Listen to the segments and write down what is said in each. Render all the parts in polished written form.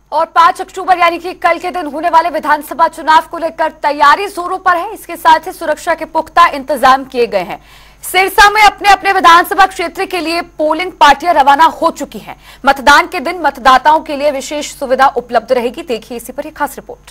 और 5 अक्टूबर यानी कि कल के दिन होने वाले विधानसभा चुनाव को लेकर तैयारी जोरों पर है। इसके साथ ही सुरक्षा के पुख्ता इंतजाम किए गए हैं। सिरसा में अपने अपने विधानसभा क्षेत्र के लिए पोलिंग पार्टियां रवाना हो चुकी हैं। मतदान के दिन मतदाताओं के लिए विशेष सुविधा उपलब्ध रहेगी। देखिए इसी पर एक खास रिपोर्ट।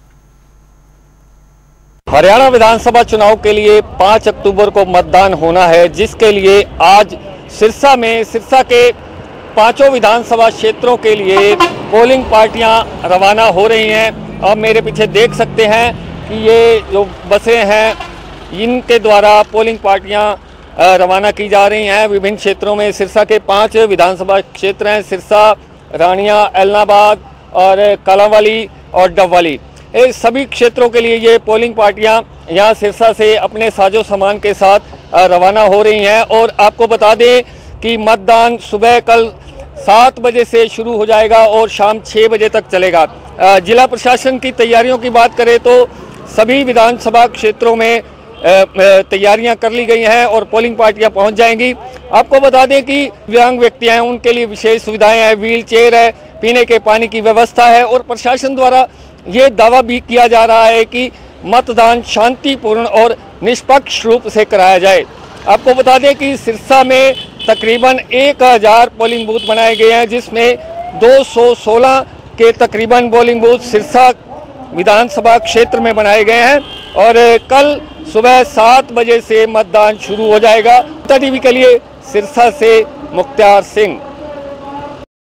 हरियाणा विधानसभा चुनाव के लिए 5 अक्टूबर को मतदान होना है, जिसके लिए आज सिरसा के 5 विधानसभा क्षेत्रों के लिए पोलिंग पार्टियां रवाना हो रही हैं। आप मेरे पीछे देख सकते हैं कि ये जो बसें हैं, इनके द्वारा पोलिंग पार्टियां रवाना की जा रही हैं विभिन्न क्षेत्रों में। सिरसा के 5 विधानसभा क्षेत्र हैं, सिरसा, रानिया, एलनाबाद और कालांवाली और डबवाली। इस सभी क्षेत्रों के लिए ये पोलिंग पार्टियां यहाँ सिरसा से अपने साजो सामान के साथ रवाना हो रही हैं। और आपको बता दें कि मतदान सुबह कल 7 बजे से शुरू हो जाएगा और शाम 6 बजे तक चलेगा। जिला प्रशासन की तैयारियों की बात करें तो सभी विधानसभा क्षेत्रों में तैयारियां कर ली गई हैं और पोलिंग पार्टियां पहुंच जाएंगी। आपको बता दें कि दिव्यांग व्यक्ति हैं, उनके लिए विशेष सुविधाएं हैं, व्हील चेयर है, पीने के पानी की व्यवस्था है। और प्रशासन द्वारा ये दावा भी किया जा रहा है कि मतदान शांतिपूर्ण और निष्पक्ष रूप से कराया जाए। आपको बता दें कि सिरसा में तकरीबन 1000 पोलिंग बूथ बनाए गए हैं, जिसमें 216 के तकरीबन पोलिंग बूथ सिरसा विधानसभा क्षेत्र में बनाए गए हैं। और कल सुबह 7 बजे से मतदान शुरू हो जाएगा। टीवी के लिए सिरसा से मुख्तार सिंह।